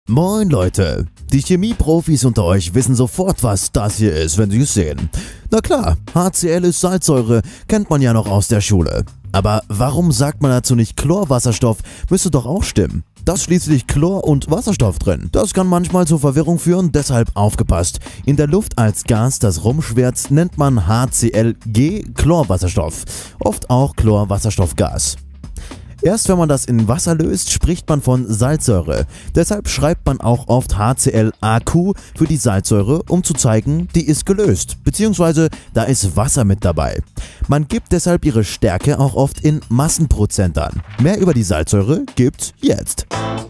Moin Leute, die Chemieprofis unter euch wissen sofort, was das hier ist, wenn sie es sehen. Na klar, HCl ist Salzsäure, kennt man ja noch aus der Schule. Aber warum sagt man dazu nicht Chlorwasserstoff? Müsste doch auch stimmen. Da ist schließlich Chlor und Wasserstoff drin. Das kann manchmal zur Verwirrung führen, deshalb aufgepasst. In der Luft als Gas, das rumschwirrt, nennt man HClG Chlorwasserstoff, oft auch Chlorwasserstoffgas. Erst wenn man das in Wasser löst, spricht man von Salzsäure. Deshalb schreibt man auch oft HClAQ für die Salzsäure, um zu zeigen, die ist gelöst, beziehungsweise da ist Wasser mit dabei. Man gibt deshalb ihre Stärke auch oft in Massenprozent an. Mehr über die Salzsäure gibt's jetzt.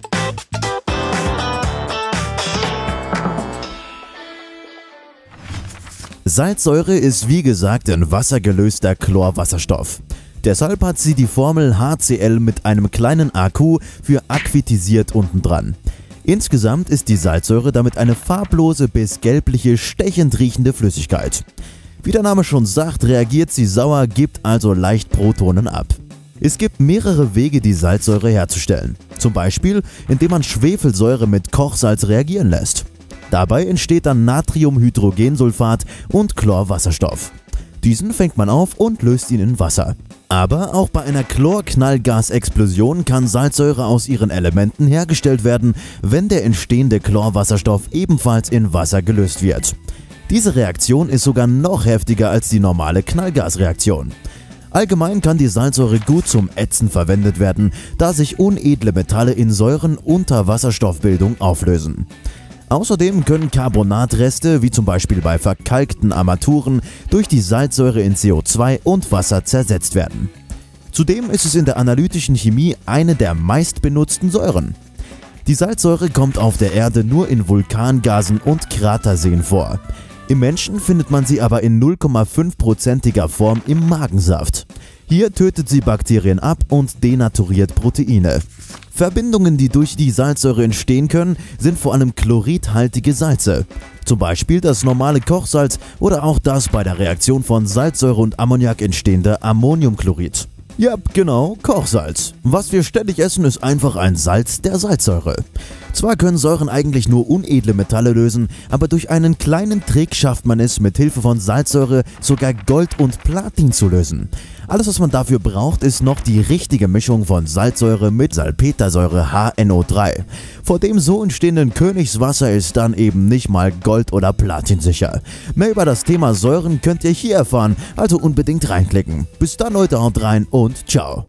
Salzsäure ist wie gesagt in Wasser gelöster Chlorwasserstoff. Deshalb hat sie die Formel HCl mit einem kleinen AQ für aquitisiert unten dran. Insgesamt ist die Salzsäure damit eine farblose bis gelbliche, stechend riechende Flüssigkeit. Wie der Name schon sagt, reagiert sie sauer, gibt also leicht Protonen ab. Es gibt mehrere Wege, die Salzsäure herzustellen. Zum Beispiel, indem man Schwefelsäure mit Kochsalz reagieren lässt. Dabei entsteht dann Natriumhydrogensulfat und Chlorwasserstoff. Diesen fängt man auf und löst ihn in Wasser. Aber auch bei einer Chlorknallgasexplosion kann Salzsäure aus ihren Elementen hergestellt werden, wenn der entstehende Chlorwasserstoff ebenfalls in Wasser gelöst wird. Diese Reaktion ist sogar noch heftiger als die normale Knallgasreaktion. Allgemein kann die Salzsäure gut zum Ätzen verwendet werden, da sich unedle Metalle in Säuren unter Wasserstoffbildung auflösen. Außerdem können Carbonatreste, wie zum Beispiel bei verkalkten Armaturen, durch die Salzsäure in CO2 und Wasser zersetzt werden. Zudem ist es in der analytischen Chemie eine der meistbenutzten Säuren. Die Salzsäure kommt auf der Erde nur in Vulkangasen und Kraterseen vor. Im Menschen findet man sie aber in 0,5%iger Form im Magensaft. Hier tötet sie Bakterien ab und denaturiert Proteine. Verbindungen, die durch die Salzsäure entstehen können, sind vor allem chloridhaltige Salze. Zum Beispiel das normale Kochsalz oder auch das bei der Reaktion von Salzsäure und Ammoniak entstehende Ammoniumchlorid. Ja, genau, Kochsalz. Was wir ständig essen, ist einfach ein Salz der Salzsäure. Zwar können Säuren eigentlich nur unedle Metalle lösen, aber durch einen kleinen Trick schafft man es, mit Hilfe von Salzsäure sogar Gold und Platin zu lösen. Alles, was man dafür braucht, ist noch die richtige Mischung von Salzsäure mit Salpetersäure HNO3. Vor dem so entstehenden Königswasser ist dann eben nicht mal Gold oder Platin sicher. Mehr über das Thema Säuren könnt ihr hier erfahren, also unbedingt reinklicken. Bis dann Leute, haut rein und ciao.